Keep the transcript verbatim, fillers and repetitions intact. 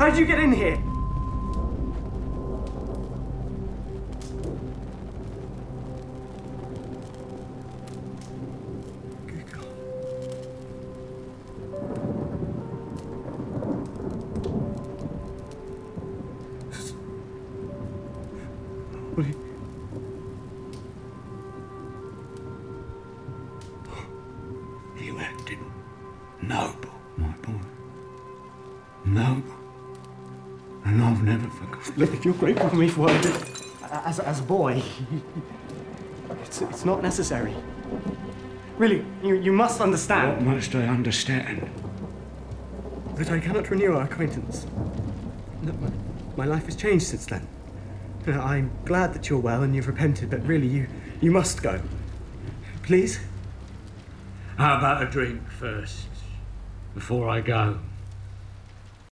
How did you get in here? Good God. What are you... You acted noble, my boy. Noble. And I've never forgotten. Look, if you're grateful for me for what I did as, as a boy, it's, it's not necessary. Really, you, you must understand. What must I understand? That I cannot renew our acquaintance. Look, my, my life has changed since then. You know, I'm glad that you're well and you've repented, but really, you, you must go. Please? How about a drink first, before I go?